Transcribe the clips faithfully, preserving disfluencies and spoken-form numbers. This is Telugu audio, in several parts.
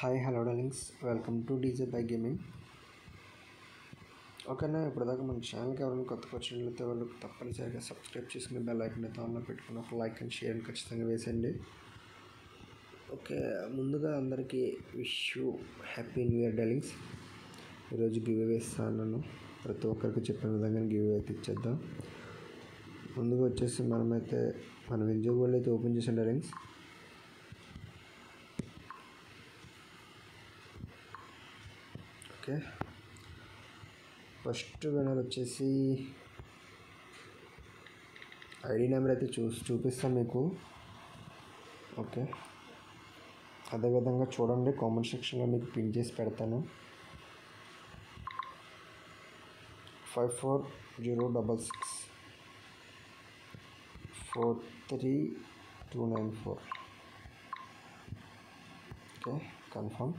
Hi hello darlings, welcome to DJ by gaming. ఓకేనా, ఇప్పటిదాకా మన ఛానల్కి ఎవరైనా కొత్తగా వచ్చినట్లయితే వాళ్ళు తప్పనిసరిగా సబ్స్క్రైబ్ చేసుకుని బెల్ ఐకాన్ అయితే ఆన్లో పెట్టుకుని ఒక లైక్ అండ్ షేర్ ఖచ్చితంగా వేసేయండి. ఓకే, ముందుగా అందరికీ wish you happy new year darlings. ఈరోజు గివ్ అవే ఇస్తాను, ప్రతి ఒక్కరికి చెప్పిన విధంగా గివ్ అవే అయితే ఇచ్చేద్దాం. ముందుగా వచ్చేసి మనమైతే మన వింజో గోల్డ్ అయితే ఓపెన్ చేసాం డార్లింగ్స్. ఓకే, ఫస్ట్ విన్నర్ వచ్చేసి ఐడి నెంబర్ అయితే చూ చూపిస్తాను మీకు. ఓకే, అదేవిధంగా చూడండి, కామెంట్ సెక్షన్లో మీకు పిన్ చేసి పెడతాను. Five four zero double six four three two nine four. Okay, confirm.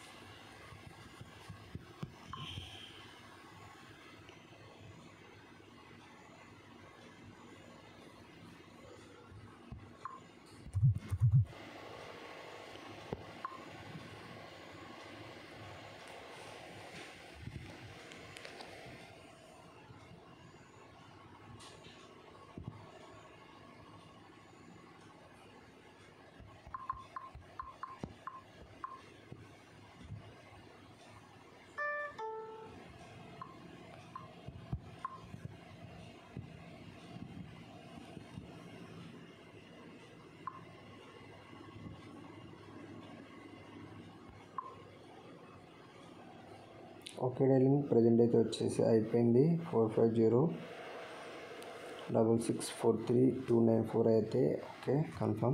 Okay darling, present అయితే వచ్చేసి అయిపోయింది. Four five zero double six four three two nine four అయితే ఓకే, కన్ఫర్మ్.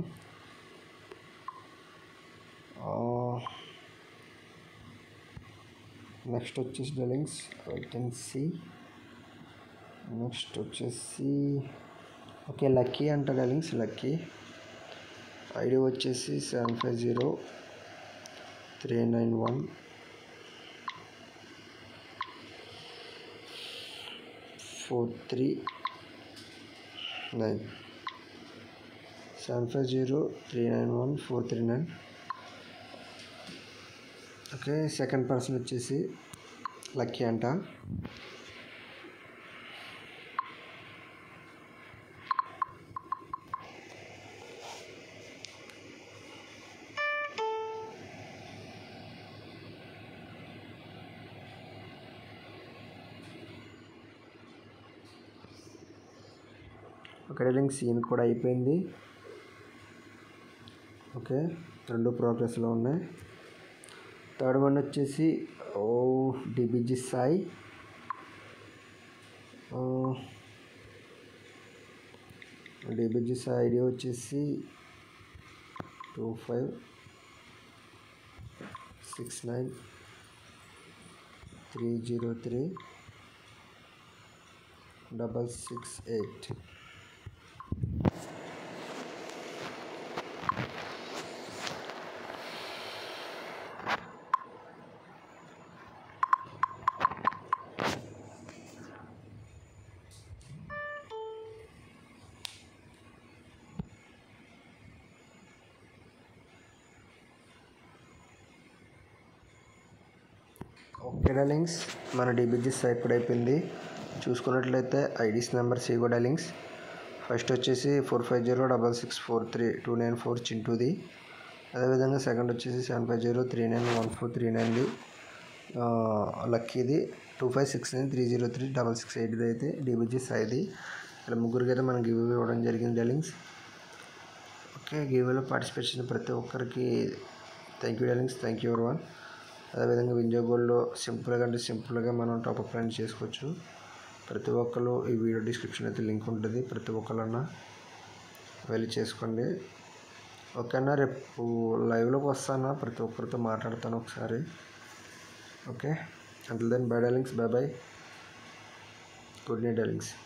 నెక్స్ట్ వచ్చేసి darlings wait and see. Next వచ్చేసి ఓకే లక్కీ అంట డార్లింగ్స్. లక్కీ ఐడి వచ్చేసి seven five zero three nine one four three nine. Seven five zero three nine one four three nine. Okay, second person వచ్చేసి లక్కీ అంట. ఓకే లింక్ సీన్ కూడా అయిపోయింది. ఓకే, రెండు ప్రోగ్రెస్లో ఉన్నాయి. థర్డ్ వన్ వచ్చేసి ఓ DBG Sai. DBG Sai ID వచ్చేసి two five six nine three zero three double six eight. Okay darlings, మన డిబిజీ సైట్ కూడా అయిపోయింది. చూసుకున్నట్లయితే ఐడీస్ నెంబర్స్ ఇగో డార్లింగ్స్. ఫస్ట్ వచ్చేసి four five zero double six four three two nine four చింటూది. అదేవిధంగా సెకండ్ వచ్చేసి seven five zero three nine one four three నైన్ది లక్కీది. Two five six nine three zero three double six ఎయిట్ది అయితే డిబిజీ సాయిది. ఇలా ముగ్గురికి అయితే మనం గివ్ అవే ఇవ్వడం జరిగింది డార్లింగ్స్. ఓకే, గివ్ అవేలో పార్టిసిపేట్ చేసిన ప్రతి ఒక్కరికి thank you darlings, thank you everyone. అదేవిధంగా వింజో గోల్డ్లో సింపుల్గా అంటే సింపుల్గా మనం టాప్అప్ ప్లాన్ చేసుకోవచ్చు. ప్రతి ఒక్కరు ఈ వీడియో డిస్క్రిప్షన్ అయితే లింక్ ఉంటుంది, ప్రతి ఒక్కరన్నా వెళ్ళి చేసుకోండి. ఓకేనా, రేపు లైవ్లోకి వస్తాను, ప్రతి ఒక్కరితో మాట్లాడతాను ఒకసారి. Okay, until then bye darlings, bye bye, good night darlings.